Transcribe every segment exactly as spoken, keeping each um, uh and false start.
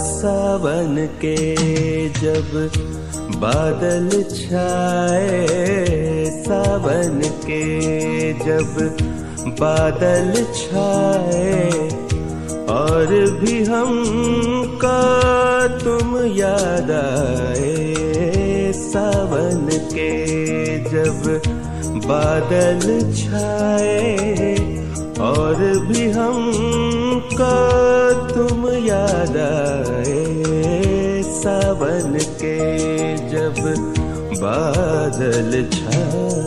सावन के जब बादल छाए, सावन के जब बादल छाए, और भी हमको तुम याद आए। सावन के जब बादल छाए, और भी हमको तुम याद आए। सावन के जब बादल छाए।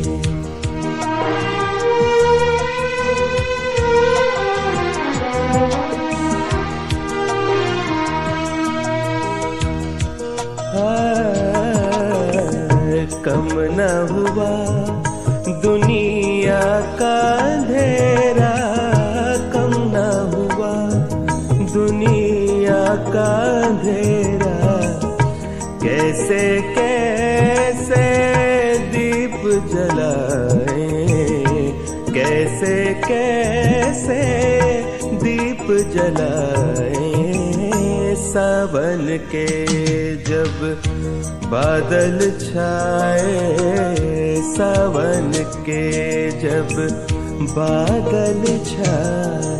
कम न हुआ दुनिया का अंधेरा, कम न हुआ दुनिया का अंधेरा। कैसे कैसे दीप जलाए, कैसे कैसे दीप जलाए। सावन के जब बादल छाए, सावन के जब बादल छाए।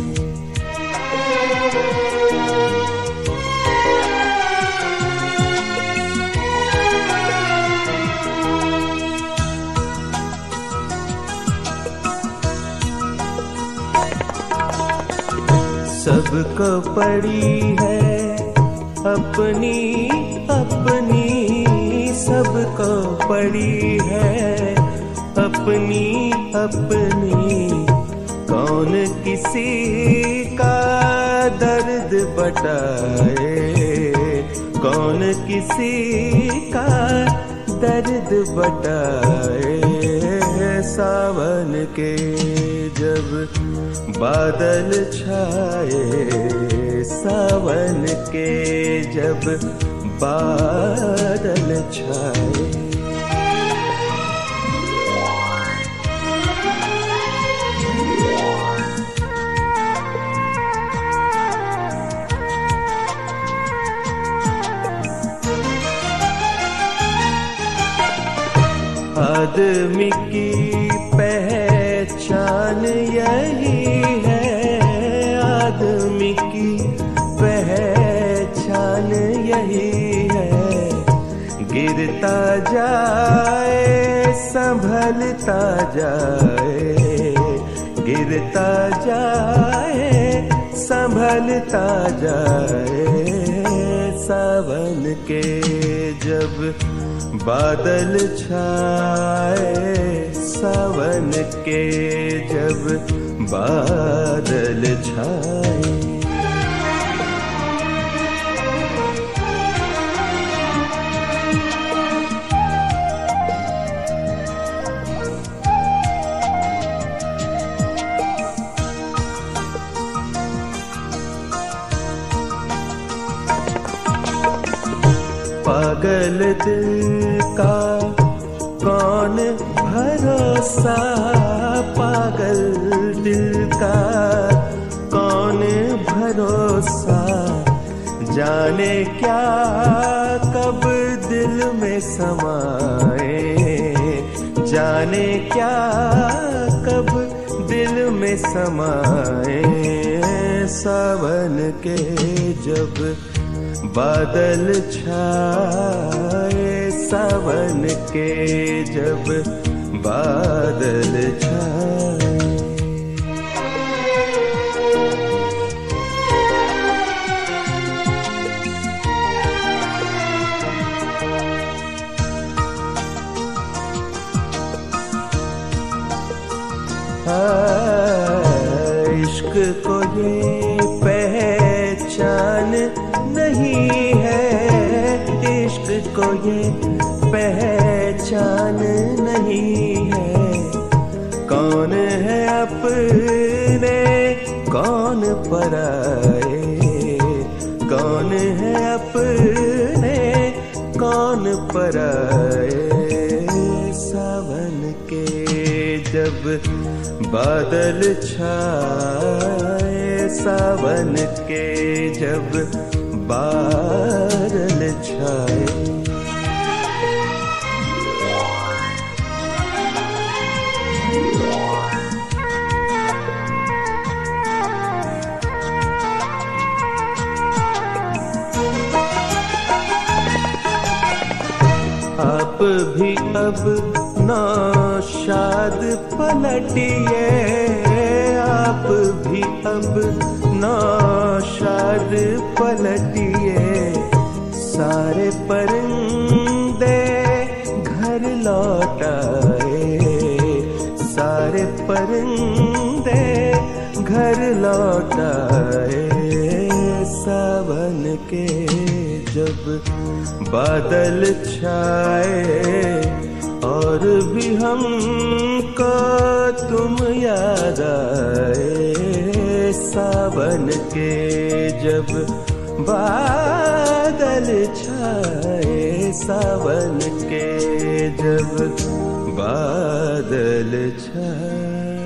सबको पड़ी है अपनी अपनी, सबको पड़ी है अपनी अपनी। कौन किसी का दर्द बटाए, कौन किसी का दर्द बटाए। सावन के जब बादल छाए, सावन के जब बादल छाए। आदमी की पहचान यही है, आदमी की पहचान यही है। गिरता जाए संभलता जाए, गिरता जाए संभलता जाए। सावन के जब बादल छाए, सावन के जब बादल छाए। पागल दिल का कौन भरोसा, पागल दिल का कौन भरोसा। जाने क्या कब दिल में समाए, जाने क्या कब दिल में समाए। सावन के जब बादल छाए, सावन के जब बादल छाए। इश्क को ये पहचान नहीं है, इश्क को ये पहचान नहीं है। कौन है अपने कौन पराए, कौन है अपने कौन पराए। सावन के जब बादल छाए, सावन के जब बादल छाए। आप भी अब नौशाद पलटिए, आप भी अब नौशाद पलटिए। सारे परिंदे घर लौट आए, सारे परिंदे घर लौट आए। सावन के जब बादल छाए और भी हमको तुम याद आए। सावन के जब बादल छाए, सावन के जब बादल छाए।